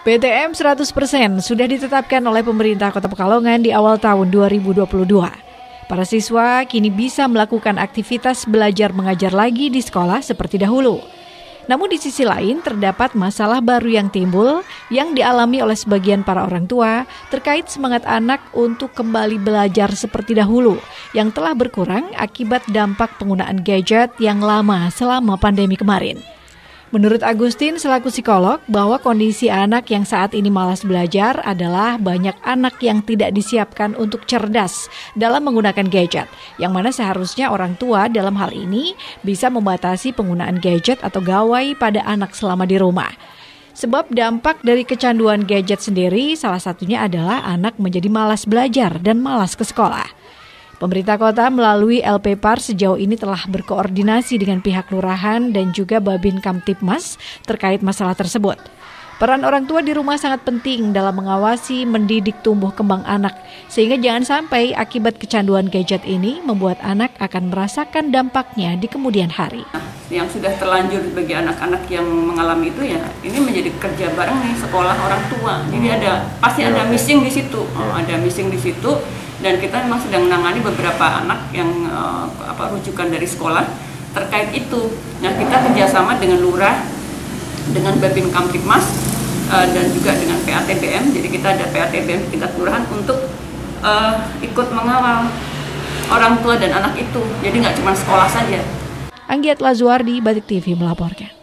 PTM 100% sudah ditetapkan oleh pemerintah Kota Pekalongan di awal tahun 2022. Para siswa kini bisa melakukan aktivitas belajar mengajar lagi di sekolah seperti dahulu. Namun di sisi lain terdapat masalah baru yang timbul yang dialami oleh sebagian para orang tua terkait semangat anak untuk kembali belajar seperti dahulu yang telah berkurang akibat dampak penggunaan gadget yang lama selama pandemi kemarin. Menurut Agustin selaku psikolog bahwa kondisi anak yang saat ini malas belajar adalah banyak anak yang tidak disiapkan untuk cerdas dalam menggunakan gadget, yang mana seharusnya orang tua dalam hal ini bisa membatasi penggunaan gadget atau gawai pada anak selama di rumah. Sebab dampak dari kecanduan gadget sendiri salah satunya adalah anak menjadi malas belajar dan malas ke sekolah. Pemerintah kota melalui LPPAR sejauh ini telah berkoordinasi dengan pihak lurahan dan juga Babin Kamtibmas terkait masalah tersebut. Peran orang tua di rumah sangat penting dalam mengawasi mendidik tumbuh kembang anak, sehingga jangan sampai akibat kecanduan gadget ini membuat anak akan merasakan dampaknya di kemudian hari. Yang sudah terlanjur bagi anak-anak yang mengalami itu ya, ini menjadi kerja bareng nih sekolah orang tua. Jadi pasti ada missing di situ, ada missing di situ. Dan kita memang sedang menangani beberapa anak yang rujukan dari sekolah terkait itu. Nah, kita kerjasama dengan lurah, dengan Babin Kamtibmas dan juga dengan PATBM. Jadi kita ada PATBM tingkat kelurahan untuk ikut mengawal orang tua dan anak itu. Jadi nggak cuma sekolah saja. Anggiat Lazuardi, Batik TV melaporkan.